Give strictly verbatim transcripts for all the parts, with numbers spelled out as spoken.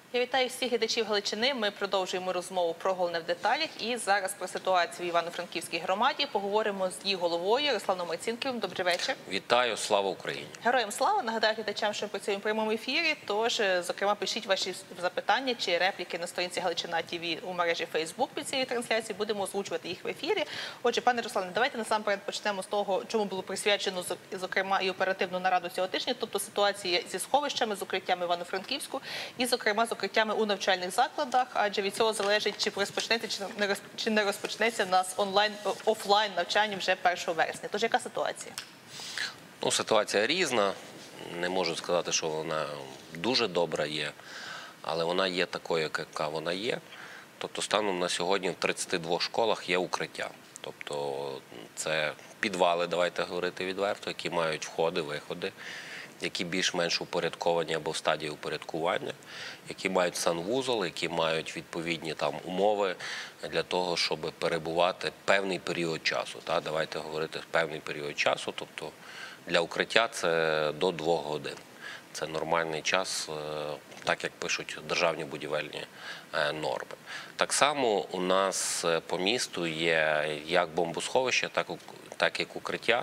Я вітаю всіх глядачів Галичини. Ми продовжуємо розмову про головне в деталях. І зараз про ситуацію в Івано-Франківській громаді поговоримо з її головою Русланом Марцінківим. Добрий вечір. Вітаю, слава Україні. Героям слава. Нагадаю глядачам, що ми працюємо в прямому ефірі. Тож, зокрема, пишіть ваші запитання чи репліки на сторінці Галичина ТВ у мережі Фейсбук під цією трансляцією. Будемо озвучувати їх в ефірі. Отже, пане Руслане, давайте насамперед почнемо з того, чому було присвячено, зокрема, і оперативну нараду цього тижня, тобто ситуація зі сховищами, з укриттями Івано-Франківську і, зокрема, з укриттями у навчальних закладах, адже від цього залежить, чи розпочнеться, чи не розпочнеться у нас онлайн, офлайн навчання вже першого вересня. Тож яка ситуація? Ну, ситуація різна. Не можу сказати, що вона дуже добра є, але вона є такою, яка вона є. Тобто станом на сьогодні в тридцяти двох школах є укриття. Тобто це підвали, давайте говорити відверто, які мають входи, виходи, які більш-менш упорядковані або в стадії упорядкування, які мають санвузол, які мають відповідні там умови для того, щоб перебувати певний період часу. Так? Давайте говорити певний період часу, тобто для укриття це до двох годин. Це нормальний час, так як пишуть державні будівельні норми. Так само у нас по місту є як бомбосховище, так і укриття,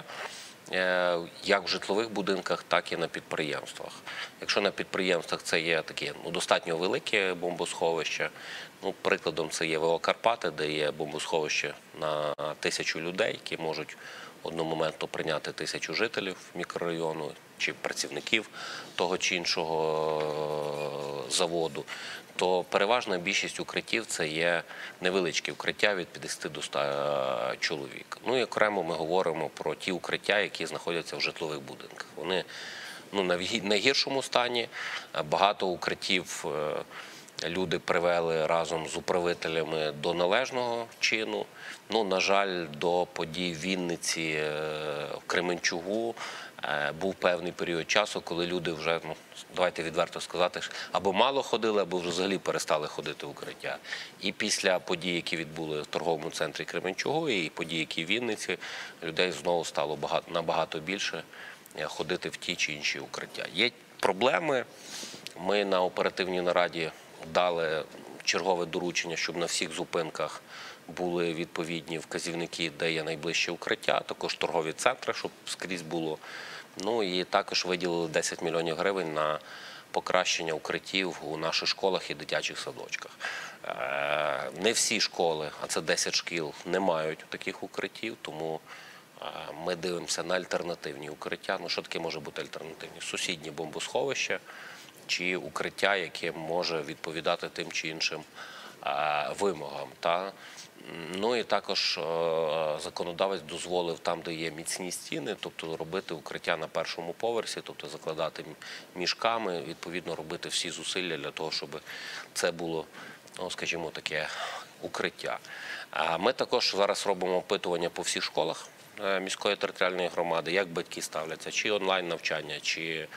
як в житлових будинках, так і на підприємствах. Якщо на підприємствах це є такі ну, достатньо великі бомбосховища, ну, прикладом це є ВО «Карпати», де є бомбосховище на тисячу людей, які можуть одномоментно прийняти тисячу жителів мікрорайону чи працівників того чи іншого заводу, то переважна більшість укриттів це є невеличкі укриття від п'ятдесяти до ста чоловік. Ну і окремо ми говоримо про ті укриття, які знаходяться в житлових будинках. Вони ну, на найгіршому стані, багато укриттів люди привели разом з управителями до належного чину. Ну, на жаль, до подій в Вінниці, в Кременчугу був певний період часу, коли люди вже, ну, давайте відверто сказати, або мало ходили, або вже взагалі перестали ходити в укриття. І після подій, які відбули в торговому центрі Кременчугу, і подій, які в Вінниці, людей знову стало багато, набагато більше ходити в ті чи інші укриття. Є проблеми. Ми на оперативній нараді дали чергове доручення, щоб на всіх зупинках були відповідні вказівники, де є найближче укриття, також торгові центри, щоб скрізь було. Ну і також виділили десять мільйонів гривень на покращення укриттів у наших школах і дитячих садочках. Не всі школи, а це десять шкіл, не мають таких укриттів, тому ми дивимося на альтернативні укриття. Ну що таке може бути альтернативні? Сусідні бомбосховища чи укриття, яке може відповідати тим чи іншим вимогам. Та? Ну і також законодавець дозволив там, де є міцні стіни, тобто робити укриття на першому поверсі, тобто закладати мішками, відповідно робити всі зусилля для того, щоб це було, ну, скажімо, таке укриття. Ми також зараз робимо опитування по всіх школах міської територіальної громади, як батьки ставляться, чи онлайн навчання, чи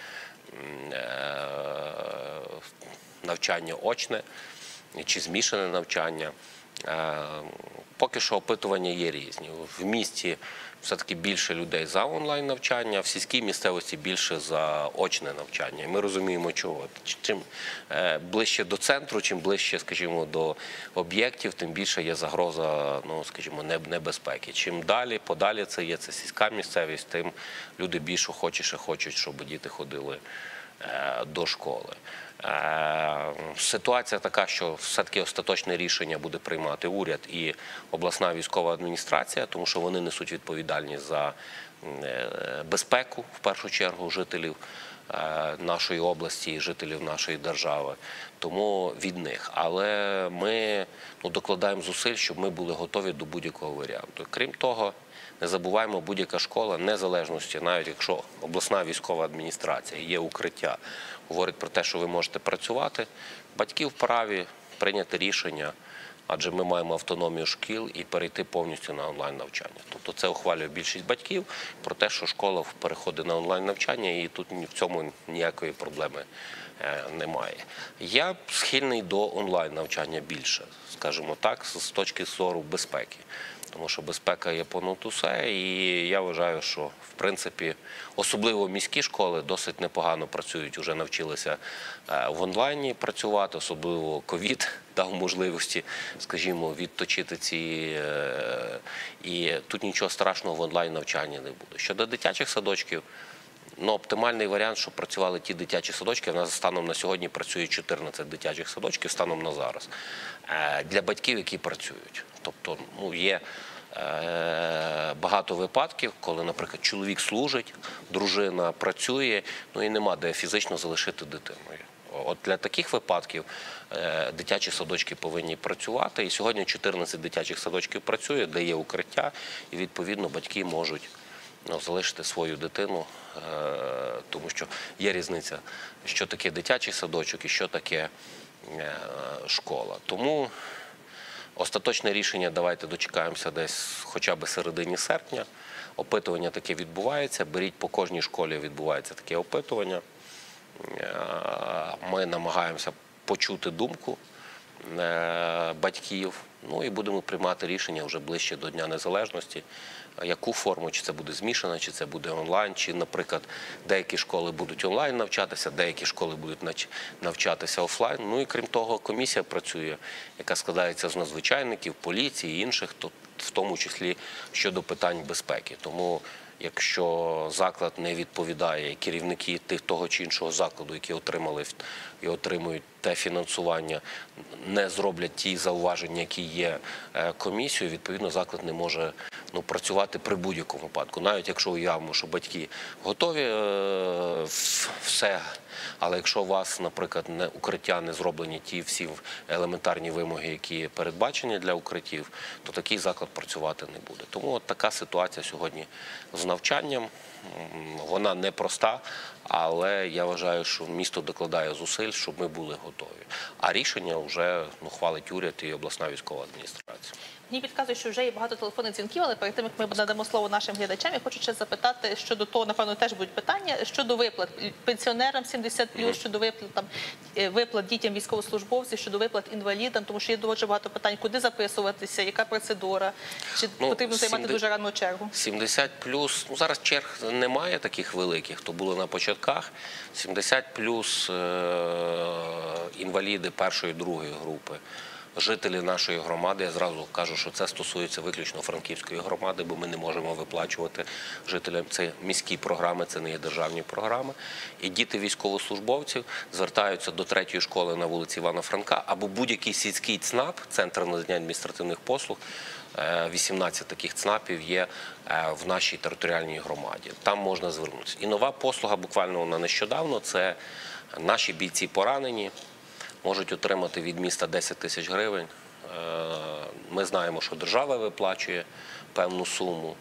навчання очне, чи змішане навчання. Поки що опитування є різні. В місті все-таки більше людей за онлайн-навчання, в сільській місцевості більше за очне навчання. І ми розуміємо, чого. Чим ближче до центру, чим ближче, скажімо, до об'єктів, тим більше є загроза, ну, скажімо, небезпеки. Чим далі, подалі це є, це сільська місцевість, тим люди більш охочіше хочуть, щоб діти ходили до школи. Ситуація така, що все-таки остаточне рішення буде приймати уряд і обласна військова адміністрація, тому що вони несуть відповідальність за безпеку, в першу чергу, жителів нашої області і жителів нашої держави. Тому від них. Але ми ну, докладаємо зусиль, щоб ми були готові до будь-якого варіанту. Крім того, не забуваємо, будь-яка школа, незалежності, навіть якщо обласна військова адміністрація, є укриття, говорить про те, що ви можете працювати, батьки вправі прийняти рішення, адже ми маємо автономію шкіл і перейти повністю на онлайн-навчання. Тобто це ухвалює більшість батьків про те, що школа переходить на онлайн-навчання, і тут в цьому ніякої проблеми немає. Я схильний до онлайн-навчання більше, скажімо так, з точки зору безпеки. Тому що безпека є понад усе, і я вважаю, що в принципі, особливо міські школи досить непогано працюють, вже навчилися в онлайні працювати, особливо ковід дав можливості, скажімо, відточити ці, і тут нічого страшного в онлайн навчанні не буде. Щодо дитячих садочків, ну, оптимальний варіант, щоб працювали ті дитячі садочки. У нас станом на сьогодні працює чотирнадцять дитячих садочків, станом на зараз. Для батьків, які працюють. Тобто, ну, є е, багато випадків, коли, наприклад, чоловік служить, дружина працює, ну і нема де фізично залишити дитину. От для таких випадків е, дитячі садочки повинні працювати. І сьогодні чотирнадцять дитячих садочків працює, де є укриття, і відповідно батьки можуть ну, залишити свою дитину, е, тому що є різниця, що таке дитячий садочок і що таке е, школа. Тому остаточне рішення давайте дочекаємося десь хоча б середині серпня. Опитування таке відбувається, беріть по кожній школі відбувається таке опитування. Ми намагаємося почути думку батьків, ну і будемо приймати рішення вже ближче до Дня Незалежності, яку форму, чи це буде змішана, чи це буде онлайн, чи, наприклад, деякі школи будуть онлайн навчатися, деякі школи будуть навчатися офлайн. Ну і крім того, комісія працює, яка складається з надзвичайників, поліції і інших, в тому числі щодо питань безпеки. Тому якщо заклад не відповідає, керівники тих того чи іншого закладу, які отримали і отримують те фінансування, не зроблять ті зауваження, які є комісією, відповідно заклад не може ну, працювати при будь-якому випадку. Навіть якщо уявимо, що батьки готові е, все, але якщо у вас, наприклад, не, укриття не зроблені ті всі елементарні вимоги, які передбачені для укриттів, то такий заклад працювати не буде. Тому от така ситуація сьогодні з навчанням. Вона непроста, але я вважаю, що місто докладає зусиль, щоб ми були готові. А рішення вже ну, хвалить уряд і обласна військова адміністрація. Мені підказують, що вже є багато телефонних дзвінків, але перед тим, як ми надамо слово нашим глядачам, я хочу ще запитати щодо того, напевно, теж будуть питання, щодо виплат пенсіонерам сімдесят плюс, щодо виплат, там, виплат дітям військовослужбовців, щодо виплат інвалідам, тому що є дуже багато питань, куди записуватися, яка процедура, чи ну, потрібно займати дуже ранну чергу. сімдесят плюс, ну зараз черг немає таких великих, то було на початках. сімдесят плюс е інваліди першої, другої групи. Жителі нашої громади, я зразу кажу, що це стосується виключно Франківської громади, бо ми не можемо виплачувати жителям. Це міські програми, це не є державні програми. І діти військовослужбовців звертаються до третьої школи на вулиці Івана Франка або будь-який сільський ЦНАП, Центр надання адміністративних послуг, вісімнадцять таких ЦНАПів є в нашій територіальній громаді. Там можна звернутися. І нова послуга, буквально вона нещодавно, це наші бійці поранені, можуть отримати від міста десять тисяч гривень. Ми знаємо, що держава виплачує певну суму.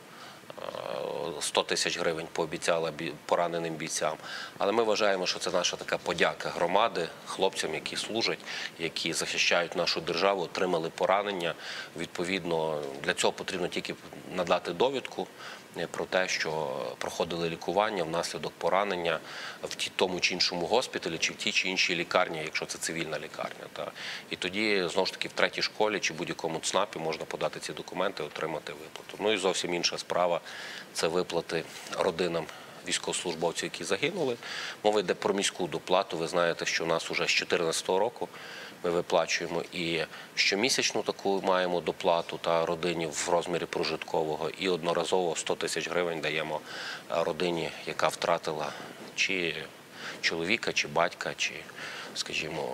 сто тисяч гривень пообіцяла пораненим бійцям. Але ми вважаємо, що це наша така подяка громади, хлопцям, які служать, які захищають нашу державу, отримали поранення. Відповідно, для цього потрібно тільки надати довідку про те, що проходили лікування внаслідок поранення в тому чи іншому госпіталі, чи в тій чи іншій лікарні, якщо це цивільна лікарня. Та. І тоді, знову ж таки, в третій школі чи будь-якому ЦНАПі можна подати ці документи і отримати виплату. Ну і зовсім інша справа – це виплати родинам військовослужбовців, які загинули. Мова йде про міську доплату. Ви знаєте, що у нас вже з дві тисячі чотирнадцятого року ми виплачуємо і щомісячну таку маємо доплату та родині в розмірі прожиткового, і одноразово сто тисяч гривень даємо родині, яка втратила чи чоловіка, чи батька, чи, скажімо,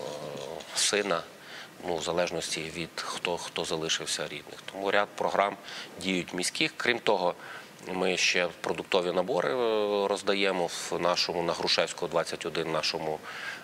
сина, ну, в залежності від хто, хто залишився рідних. Тому ряд програм діють міських. Крім того, ми ще продуктові набори роздаємо в нашому, на Грушевського, двадцять один, нашому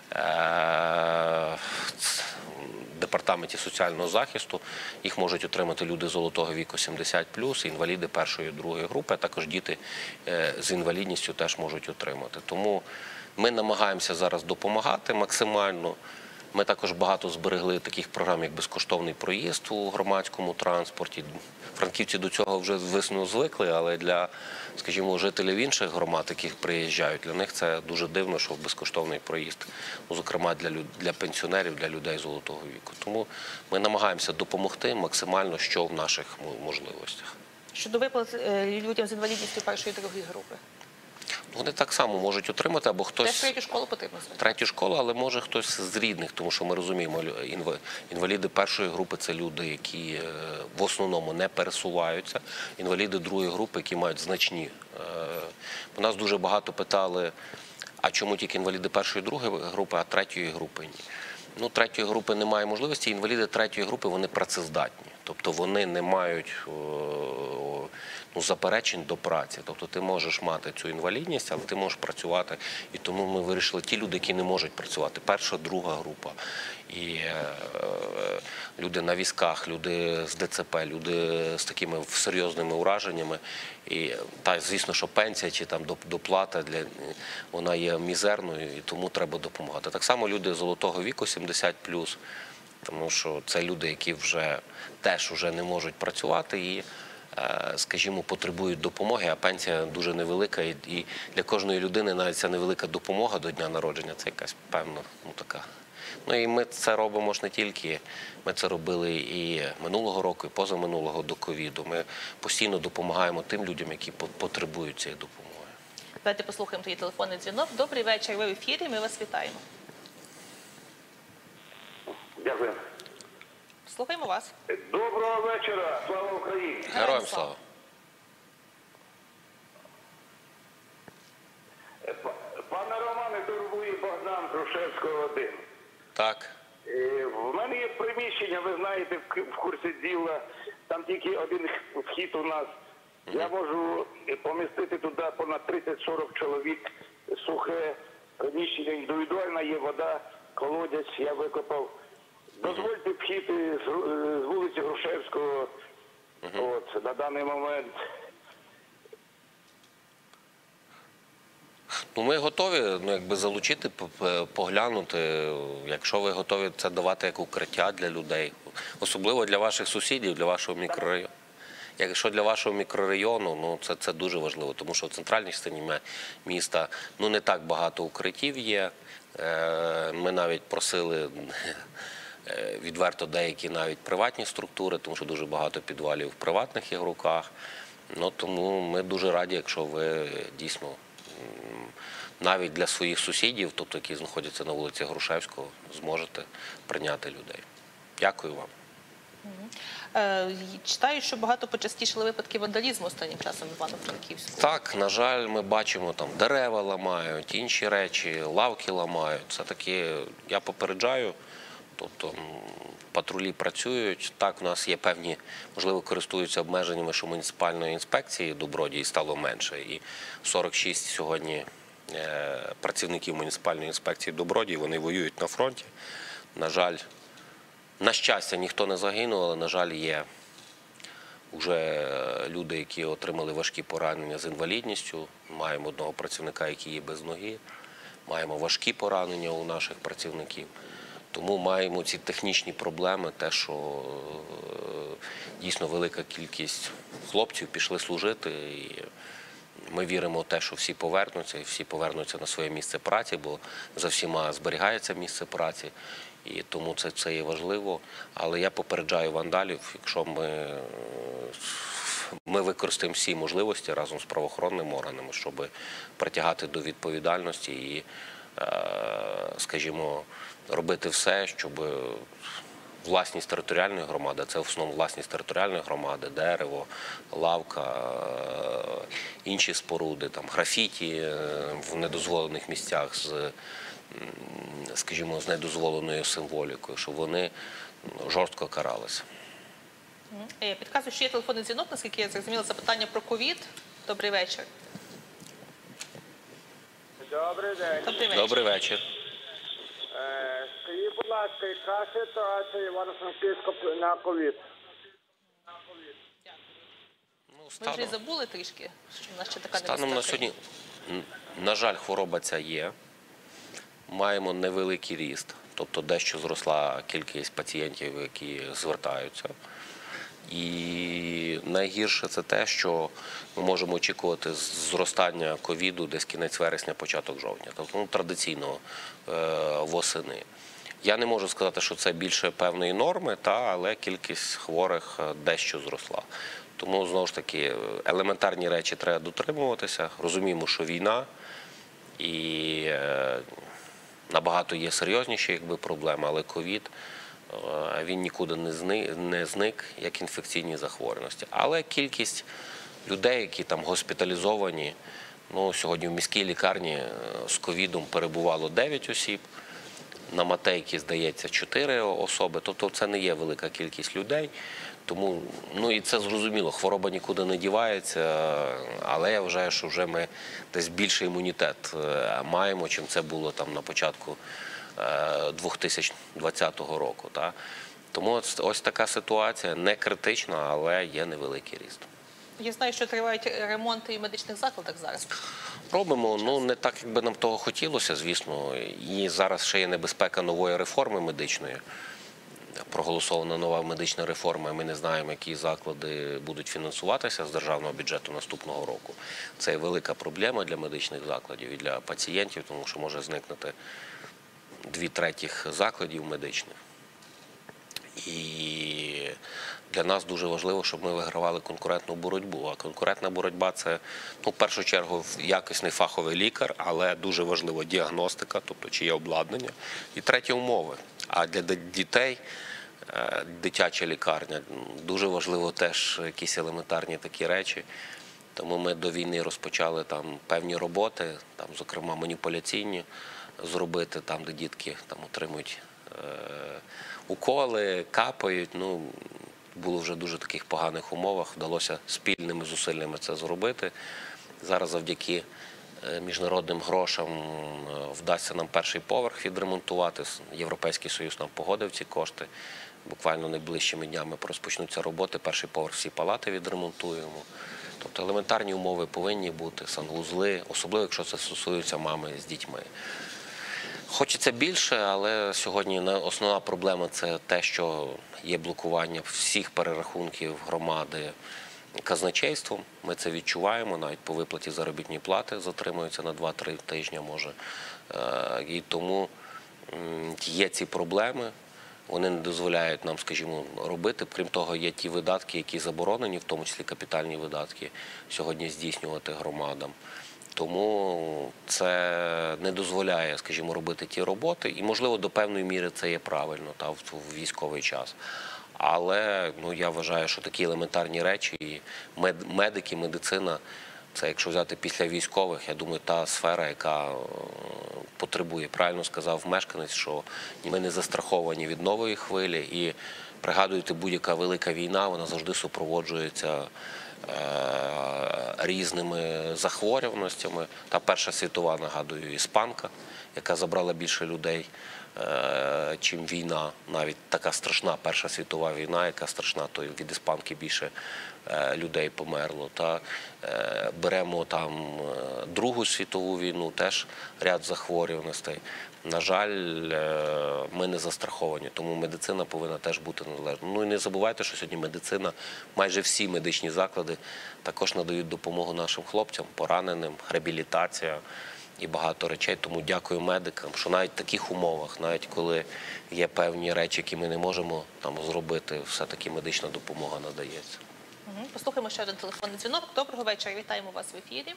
е департаменті соціального захисту. Їх можуть отримати люди золотого віку сімдесят плюс, інваліди першої, другої групи, а також діти з інвалідністю теж можуть отримати. Тому ми намагаємося зараз допомагати максимально. Ми також багато зберегли таких програм, як безкоштовний проїзд у громадському транспорті. Франківці до цього вже звісно звикли, але для, скажімо, жителів інших громад, яких приїжджають, для них це дуже дивно, що безкоштовний проїзд, ну, зокрема для, для пенсіонерів, для людей золотого віку. Тому ми намагаємося допомогти максимально, що в наших можливостях. Щодо виплат е, людям з інвалідністю першої і другої групи? Вони так само можуть отримати, або хтось... Теж третю школу потрібно звати? Третю школу, але може хтось з рідних, тому що ми розуміємо, інваліди першої групи – це люди, які в основному не пересуваються. Інваліди другої групи, які мають значні. У нас дуже багато питали, а чому тільки інваліди першої і другої групи, а третьої групи ні. Ну, третьої групи немає можливості, інваліди третьої групи, вони працездатні. Тобто вони не мають ну, заперечень до праці. Тобто ти можеш мати цю інвалідність, але ти можеш працювати. І тому ми вирішили ті люди, які не можуть працювати. Перша, друга група. І е, люди на візках, люди з ДЦП, люди з такими серйозними ураженнями. І та, звісно, що пенсія чи там доплата, для, вона є мізерною, і тому треба допомагати. Так само люди золотого віку, сімдесят плюс, тому що це люди, які вже теж вже не можуть працювати і, скажімо, потребують допомоги, а пенсія дуже невелика. І для кожної людини навіть ця невелика допомога до дня народження – це якась певна, ну така. Ну і ми це робимо ж не тільки, ми це робили і минулого року, і позаминулого до ковіду. Ми постійно допомагаємо тим людям, які потребують цієї допомоги. Давайте послухаємо тоді телефонний дзвінок. Добрий вечір, ви в ефірі, ми вас вітаємо. Дякую. Слухаємо вас. Доброго вечора. Слава Україні. Героям слава. Пане Романе, турбує Богдан Грушевського один. Так. В мене є приміщення, ви знаєте, в курсі діла, там тільки один вхід у нас. Я можу помістити туди понад тридцять-сорок чоловік, сухе приміщення, індивідуальна є вода, колодязь, я викопав. Дозвольте вхід з вулиці Грушевського, от, на даний момент. Ну, ми готові, ну, якби залучити, поглянути, якщо ви готові це давати як укриття для людей, особливо для ваших сусідів, для вашого мікрорайону. Якщо для вашого мікрорайону, ну, це, це дуже важливо, тому що в центральній частині міста ну, не так багато укриттів є. Ми навіть просили відверто деякі навіть приватні структури, тому що дуже багато підвалів в приватних є в руках. Ну, тому ми дуже раді, якщо ви дійсно навіть для своїх сусідів, тобто які знаходяться на вулиці Грушевського, зможете прийняти людей. Дякую вам. Читаю, що багато почастішили випадки вандалізму останнім часом в Івано-Франківську. Так, на жаль, ми бачимо, там дерева ламають, інші речі, лавки ламають. Це такі, я попереджаю, тобто патрулі працюють. Так, у нас є певні, можливо, користуються обмеженнями, що муніципальної інспекції добродії стало менше. І сорок шість сьогодні працівників муніципальної інспекції добродії, вони воюють на фронті. На жаль, на щастя, ніхто не загинув, але, на жаль, є вже люди, які отримали важкі поранення з інвалідністю. Маємо одного працівника, який є без ноги. Маємо важкі поранення у наших працівників. Тому маємо ці технічні проблеми, те, що дійсно велика кількість хлопців пішли служити. І ми віримо в те, що всі повернуться, і всі повернуться на своє місце праці, бо за всіма зберігається місце праці. І тому це, це є важливо. Але я попереджаю вандалів, якщо ми, ми використаємо всі можливості разом з правоохоронними органами, щоб притягати до відповідальності і, скажімо, робити все, щоб власність територіальної громади, це в основному власність територіальної громади, дерево, лавка, інші споруди, там, графіті в недозволених місцях з, скажімо, з недозволеною символікою, щоб вони жорстко каралися. Я підказую, що є телефонний дзвінок, наскільки я зрозуміла, запитання про ковід. Добрий вечір. Добрий день. Добрий вечір. Добрий вечір. Скажіть, будь ласка, яка ситуація Івано-Франківська на ковід? Ну, Ми станом, вже й забули трішки, що в нас ще така станом на сьогодні, на жаль, хвороба ця є. Маємо невеликий ріст. тобто дещо зросла кількість пацієнтів, які звертаються. І найгірше це те, що ми можемо очікувати зростання ковіду десь кінець вересня, початок жовтня, тобто ну, традиційно е, восени. Я не можу сказати, що це більше певної норми, та, але кількість хворих дещо зросла. Тому, знову ж таки, елементарні речі треба дотримуватися. Розуміємо, що війна і е, набагато є серйозніші якби, проблеми, але ковід, е, він нікуди не зник, не зник, як інфекційні захворюваності. Але кількість людей, які там госпіталізовані, ну, сьогодні в міській лікарні з ковідом перебувало дев'ять осіб, на Матейці, здається, чотири особи, тобто це не є велика кількість людей. Тому, ну і це зрозуміло, хвороба нікуди не дівається, але я вважаю, що вже ми десь більший імунітет маємо, чим це було там на початку дві тисячі двадцятого року. Та? Тому ось, ось така ситуація, не критична, але є невеликий ріст. Я знаю, що тривають ремонти в медичних закладах зараз. Робимо, ну не так, як би нам того хотілося, звісно. І зараз ще є небезпека нової реформи медичної. Проголосована нова медична реформа, і ми не знаємо, які заклади будуть фінансуватися з державного бюджету наступного року. Це велика проблема для медичних закладів і для пацієнтів, тому що може зникнути дві третіх закладів медичних. І для нас дуже важливо, щоб ми вигравали конкурентну боротьбу. А конкурентна боротьба – це, ну, в першу чергу, якісний фаховий лікар, але дуже важливо діагностика, тобто чи є обладнання. І третє – умови. А для дітей дитяча лікарня. Дуже важливо теж якісь елементарні такі речі. Тому ми до війни розпочали там певні роботи, там, зокрема маніпуляційні, зробити там, де дітки там, отримують е, уколи, капають. Ну, було вже в дуже таких поганих умовах, вдалося спільними зусиллями це зробити. Зараз завдяки міжнародним грошам вдасться нам перший поверх відремонтувати. Європейський Союз нам погодив ці кошти. Буквально найближчими днями розпочнуться роботи, перший поверх всі палати відремонтуємо. Тобто елементарні умови повинні бути, санвузли, особливо якщо це стосується мами з дітьми. Хочеться більше, але сьогодні основна проблема – це те, що є блокування всіх перерахунків громади казначейством. Ми це відчуваємо, навіть по виплаті заробітної плати затримуються на два-три тижні, може. І тому є ці проблеми, вони не дозволяють нам, скажімо, робити. Крім того, є ті видатки, які заборонені, в тому числі капітальні видатки, сьогодні здійснювати громадам. Тому це не дозволяє, скажімо, робити ті роботи. І, можливо, до певної міри це є правильно та, в військовий час. Але ну, я вважаю, що такі елементарні речі, і мед, медики, медицина, це якщо взяти після військових, я думаю, та сфера, яка потребує. Правильно сказав мешканець, що ми не застраховані від нової хвилі. І пригадуєте, будь-яка велика війна, вона завжди супроводжується різними захворюваностями. Та Перша світова, нагадую, іспанка, яка забрала більше людей, чим війна. Навіть така страшна Перша світова війна, яка страшна, то від іспанки більше людей померло. Та беремо там Другу світову війну, теж ряд захворюваностей. На жаль, ми не застраховані, тому медицина повинна теж бути належною. Ну і не забувайте, що сьогодні медицина, майже всі медичні заклади також надають допомогу нашим хлопцям, пораненим, реабілітація і багато речей. Тому дякую медикам, що навіть в таких умовах, навіть коли є певні речі, які ми не можемо там зробити, все-таки медична допомога надається. Послухаємо ще один телефонний дзвінок. Доброго вечора, вітаємо вас в ефірі.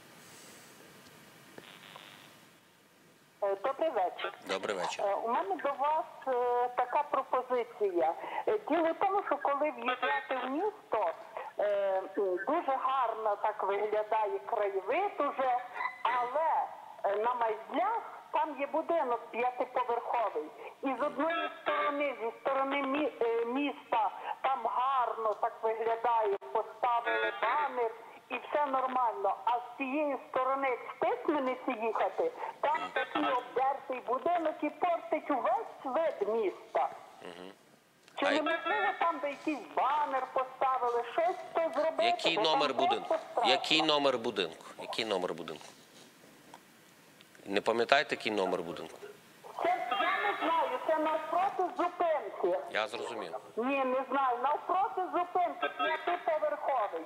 Добрий вечір. Добрий вечір. У мене до вас е, така пропозиція. Е, Діло в тому, що коли в'їжджати в місто, е, дуже гарно так виглядає краєвид уже, але е, на Майзлях там є будинок п'ятиповерховий. І з одної сторони, зі сторони мі, е, міста, там гарно так виглядає, поставили банер. І все нормально. А з цієї сторони, як з Тисмениці їхати, там такий обдертий будинок і портить увесь вид міста. Угу. Чи неможливо там, де якийсь банер поставили, щось то зробити? Який номер будинку? Який номер будинку? Який номер будинку? Не пам'ятаєте, який номер будинку? Це, я не знаю, навпроти зупинки. Я зрозумів. Ні, не знаю, навпроти зупинки, п'ятиповерховий.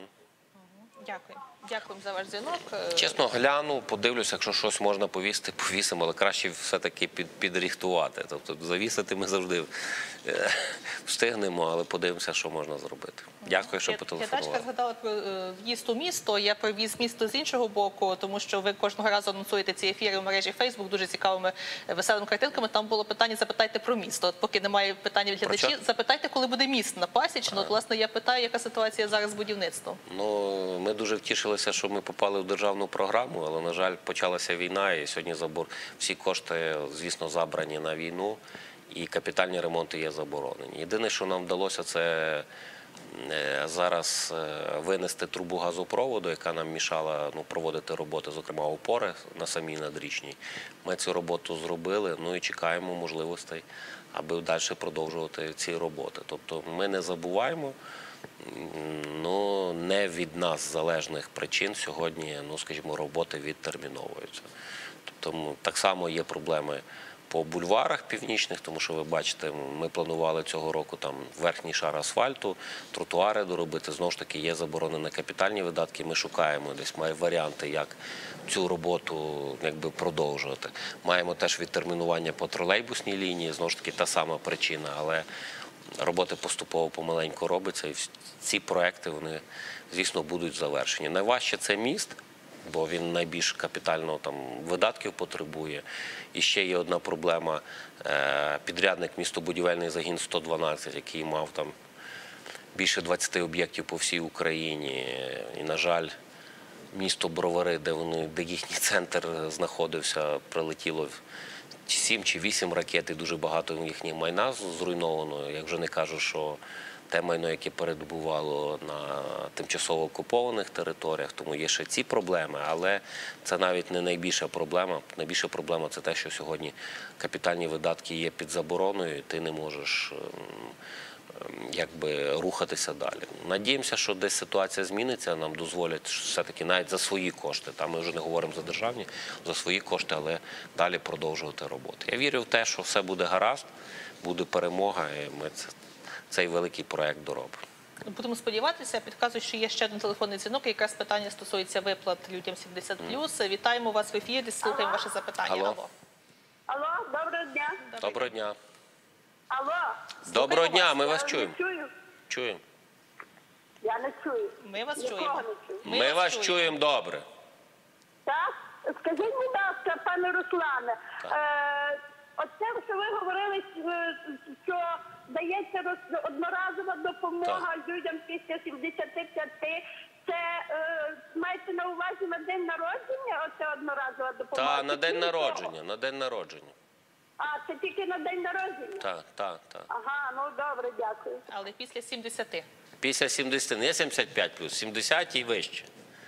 Дякую. Дякуємо за ваш дзвінок. Е, Чесно, гляну, подивлюся, якщо щось можна повісити, повісимо, але краще все-таки під, підрихтувати. Тобто завісити ми завжди е, встигнемо, але подивимося, що можна зробити. Дякую, що Я потелефонували. згадала про е, в'їзд у місто. Я про в'їзд в місто з іншого боку, тому що ви кожного разу анонсуєте ці ефіри у мережі Facebook дуже цікавими е, веселими картинками. Там було питання «Запитайте про місто». От поки немає питання від Про глядачів, що? запитайте, коли буде міст на Пасічну. От, власне, я питаю, яка ситуація зараз з будівництвом. Ну, ми дуже втішилися, що ми попали в державну програму, але, на жаль, почалася війна, і сьогодні забор... всі кошти, звісно, забрані на війну, і капітальні ремонти є заборонені. Єдине, що нам вдалося, це е, зараз е, винести трубу газопроводу, яка нам мішала ну, проводити роботи, зокрема опори на самій надрічній. Ми цю роботу зробили, ну і чекаємо можливостей, аби далі продовжувати ці роботи. Тобто ми не забуваємо, ну, не від нас залежних причин сьогодні, ну, скажімо, роботи відтерміновуються. Тобто так само є проблеми по бульварах північних, тому що ви бачите, ми планували цього року там верхній шар асфальту, тротуари доробити. Знову ж таки, є заборони на капітальні видатки. Ми шукаємо десь має варіанти, як цю роботу якби продовжувати. Маємо теж відтермінування по тролейбусній лінії. Знову ж таки, та сама причина, але роботи поступово помаленьку робиться, і ці проекти, вони, звісно, будуть завершені. Найважче це міст, бо він найбільш капітально там видатків потребує. І ще є одна проблема – підрядник містобудівельний загін сто дванадцять, який мав там більше двадцяти об'єктів по всій Україні. І, на жаль, місто Бровари, де, вони, де їхній центр знаходився, прилетіло сім чи вісім ракет, і дуже багато їхніх майна зруйновано. Я вже не кажу, що те майно, яке перебувало на тимчасово окупованих територіях, тому є ще ці проблеми, але це навіть не найбільша проблема. Найбільша проблема – це те, що сьогодні капітальні видатки є під забороною, і ти не можеш якби рухатися далі. Надіємося, що десь ситуація зміниться, нам дозволять все-таки навіть за свої кошти, там ми вже не говоримо за державні, за свої кошти, але далі продовжувати роботу. Я вірю в те, що все буде гаразд, буде перемога, і ми це, цей великий проект доробимо. Будемо сподіватися. Підказують, що є ще один телефонний дзвінок, якраз питання стосується виплат людям сімдесят плюс. Вітаємо вас в ефірі, слухаємо ваше запитання. Алло. Алло. Алло, доброго дня. Доброго дня. Алло. Доброго дня, ми вас Я чуємо. не чую. Чуємо. Я не чую. Ми вас Нікого чуємо. не чую. Ми Ми вас вас чуємо. чуємо добре. Так? Скажіть, будь ласка, пане Руслане, е, оце, що ви говорили, що дається роз- одноразова допомога людям після сімдесяти п'яти, це е, маєте на увазі на день народження, оце одноразова допомога? Та, на Чи день крім того? народження, на день народження. А, це тільки на день народження? Так, так, так. Ага, ну добре, дякую. Але після сімдесяти. Після сімдесяти, не сімдесят п'ять плюс, сімдесят і вище.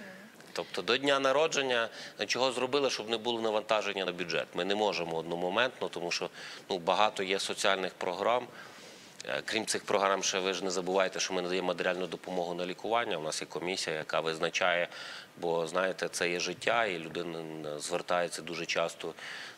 Тобто до дня народження чого зробили, щоб не було навантаження на бюджет. Ми не можемо одномоментно, тому що ну, багато є соціальних програм. Крім цих програм, ще ви ж не забувайте, що ми надаємо матеріальну допомогу на лікування. У нас є комісія, яка визначає, бо, знаєте, це є життя, і людина звертається дуже часто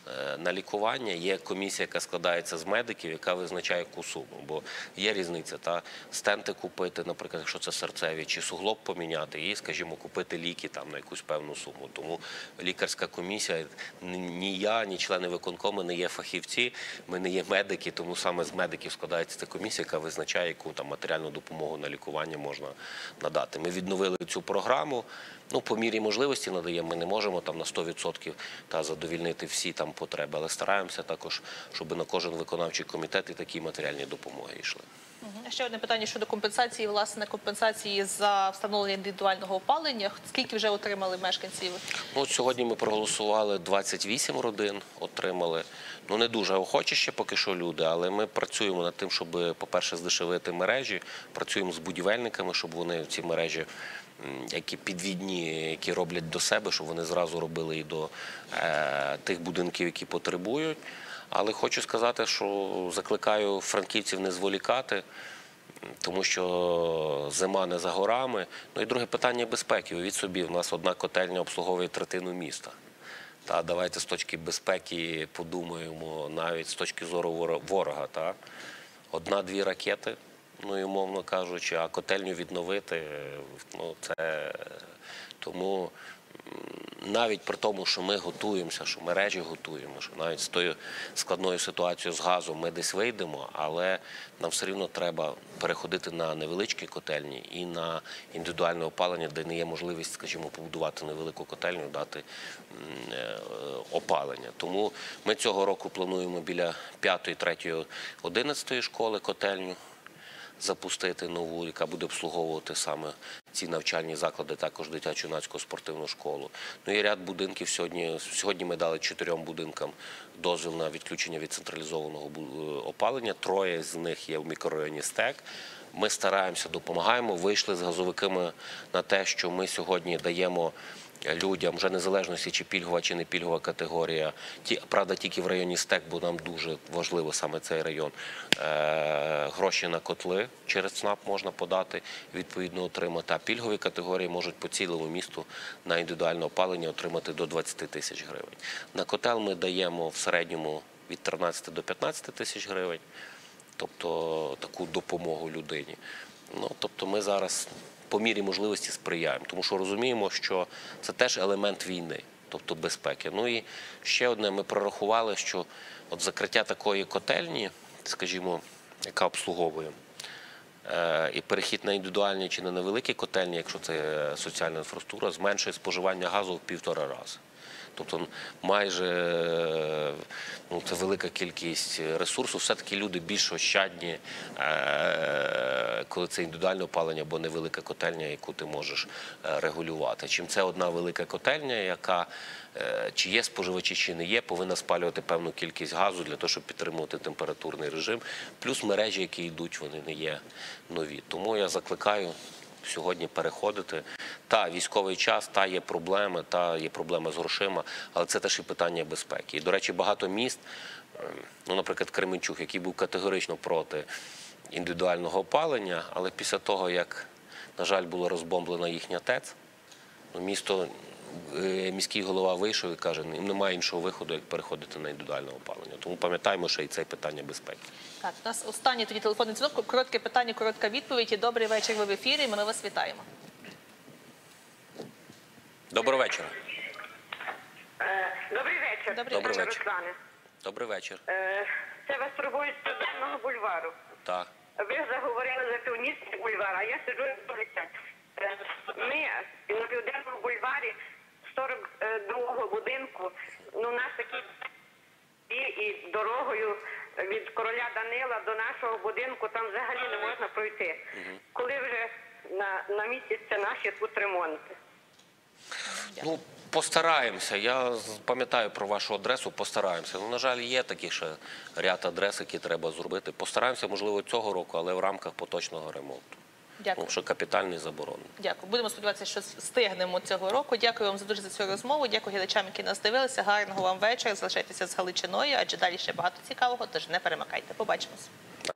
на лікування. Є комісія, яка складається з медиків, яка визначає яку суму. Бо є різниця, та стенти купити, наприклад, якщо це серцеві, чи суглоб поміняти, і, скажімо, купити ліки там на якусь певну суму. Тому лікарська комісія, ні я, ні члени виконкому не є фахівці, ми не є медики, тому саме з медиків складається ця комісія, яка визначає, яку там матеріальну допомогу на лікування можна надати. Ми відновили цю програму. Ну, по мірі можливості надаємо, ми не можемо там на сто відсотків та задовільнити всі там потреби, але стараємося також, щоб на кожен виконавчий комітет і такі матеріальні допомоги йшли. Ще одне питання щодо компенсації, власне, компенсації за встановлення індивідуального опалення. Скільки вже отримали мешканці? Ну, сьогодні ми проголосували, двадцять вісім родин отримали. Ну, не дуже охочі ще поки що люди, але ми працюємо над тим, щоб, по-перше, здешевити мережі, працюємо з будівельниками, щоб вони ці мережі, які підвідні, які роблять до себе, щоб вони зразу робили і до е, тих будинків, які потребують. Але хочу сказати, що закликаю франківців не зволікати, тому що зима не за горами. Ну і друге питання безпеки. Уявіть собі, у нас одна котельня обслуговує третину міста. Та давайте з точки безпеки подумаємо, навіть з точки зору вора- ворога. Та? Одна-дві ракети, ну і умовно кажучи, а котельню відновити, ну це тому м, навіть при тому, що ми готуємося, що мережі готуємо, що навіть з тою складною ситуацією з газом ми десь вийдемо, але нам все рівно треба переходити на невеличкі котельні і на індивідуальне опалення, де не є можливість, скажімо, побудувати невелику котельню, дати м, е, опалення. Тому ми цього року плануємо біля п'ятої, третьої, одинадцятої школи котельню запустити нову, яка буде обслуговувати саме ці навчальні заклади, також дитячо-юнацьку спортивну школу. Ну і ряд будинків сьогодні. Сьогодні ми дали чотирьом будинкам дозвіл на відключення від централізованого бу- опалення. Троє з них є в мікрорайоні СТЕК. Ми стараємося, допомагаємо. Вийшли з газовиками на те, що ми сьогодні даємо людям, вже незалежності, чи пільгова, чи не пільгова категорія, ті, правда, тільки в районі СТЕК, бо нам дуже важливо саме цей район, е, гроші на котли через ЦНАП можна подати, відповідно отримати, а пільгові категорії можуть по цілому місту на індивідуальне опалення отримати до двадцяти тисяч гривень. На котел ми даємо в середньому від тринадцяти до п'ятнадцяти тисяч гривень, тобто таку допомогу людині. Ну, тобто ми зараз по мірі можливості сприяємо, тому що розуміємо, що це теж елемент війни, тобто безпеки. Ну і ще одне, ми прорахували, що от закриття такої котельні, скажімо, яка обслуговує, е, і перехід на індивідуальні чи на невеликі котельні, якщо це соціальна інфраструктура, зменшує споживання газу в півтора рази. Тобто майже ну, це велика кількість ресурсу. Все-таки люди більш ощадні, е, коли це індивідуальне опалення або невелика котельня, яку ти можеш е, регулювати. Чим це одна велика котельня, яка е, чи є споживачі, чи не є, повинна спалювати певну кількість газу для того, щоб підтримувати температурний режим. Плюс мережі, які йдуть, вони не є нові. Тому я закликаю сьогодні переходити. Та, військовий час, та є проблеми, та є проблеми з грошима, але це теж і питання безпеки. І, до речі, багато міст, ну, наприклад, Кременчук, який був категорично проти індивідуального опалення, але після того, як, на жаль, була розбомблена їхня ТЕЦ, місто, міський голова вийшов і каже, їм немає іншого виходу, як переходити на індивідуальне опалення. Тому пам'ятаємо ще і це питання безпеки. Так, у нас останній тоді телефонний дзвінок. Коротке питання, коротка відповідь. І добрий вечір, ви в ефірі. Ми вас вітаємо. Доброго вечора. Е, Добрий вечір, Добрий Добрий пане вечір. Руслане. Добрий вечір. Е, Це вас турбує з Південного бульвару. Так. Ви заговорили за Північний бульвар, а я сиджу і полиця. Ми на Південному бульварі сорок другого будинку, ну, у нас такі і, і дорогою від короля Данила до нашого будинку там взагалі не можна пройти. Угу. Коли вже на, на місці це наші тут ремонти. Ну, постараємося. Я пам'ятаю про вашу адресу, постараємося. Ну, на жаль, є такі ще ряд адрес, які треба зробити. Постараємося, можливо, цього року, але в рамках поточного ремонту. Дякую. Тому що капітальний заборонений. Дякую. Будемо сподіватися, що встигнемо цього року. Дякую вам за дуже за цю розмову. Дякую глядачам, які нас дивилися. Гарного вам вечора. Залишайтеся з Галичиною, адже далі ще багато цікавого, тож не перемикайте. Побачимось.